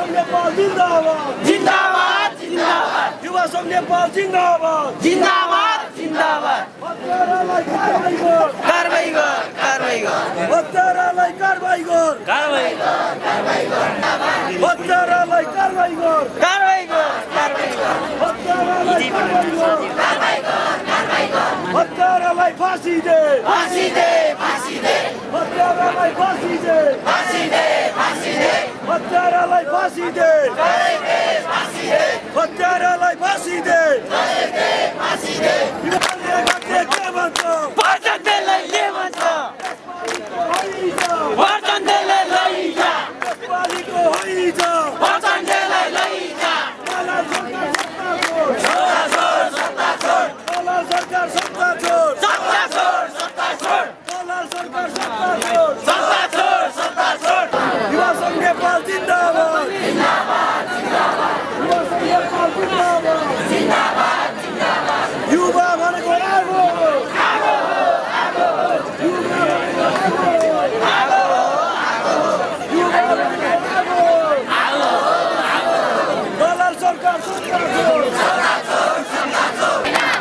संघ नेपाल जिंदाबाद जिंदाबाद जिंदाबाद युवा संघ नेपाल जिंदाबाद जिंदाबाद जिंदाबाद हत्यारालाई कारबाही गर कारबाही गर कारबाही गर हत्यारालाई कारबाही गर कारबाही गर हत्यारालाई कारबाही गर कारबाही गर कारबाही गर हत्यारालाई कारबाही गर हत्यारालाई फाँसी दे फाँसी दे फाँसी दे हत्यारालाई फाँसी दे फाँसी दे फाँसी दे हत्यारालाई फाँसी दे फाँसी दे हत्यारालाई फाँसी दे फाँसी दे युवाले गते के भन्छ वर्चनले के भन्छ वर्चनले लैजा नेपालीको हैजा वर्चनले लैजा मलाई सरकार छोरा मलाई सरकार छोर सत्ता छोड सत्ता छोर मलाई सरकार सत्ता छोड सत्ता छोर सत्ता छोर युवा संघ नेपाल जिंदाबाद जिंदाबाद जिंदाबाद युवा संघ नेपाल जिंदाबाद जिंदाबाद जिंदाबाद युवा भनेको आगो हो आगो हो आगो हो युवा भनेको आगो हो आगो हो युवा भनेको आगो हो मलाई सरकार सत्ता छोड सत्ता छोर सत्ता छोर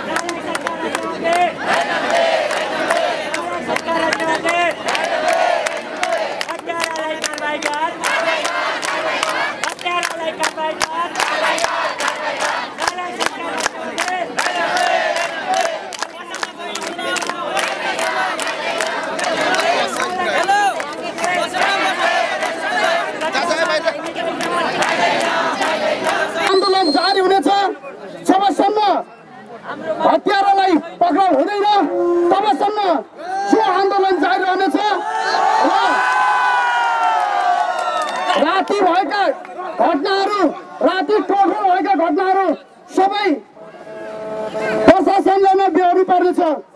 आन्दोलन जारी हुनेछ जबसम्म हत्यारालाई पक्राउ हुँदैन तबसम्म यो आन्दोलन जारी रहनेछ र राति भएका घटनाहरू राति टोटल भएका घटनाहरू सबै प्रशासनले नै बेहोर्नु पर्नेछ।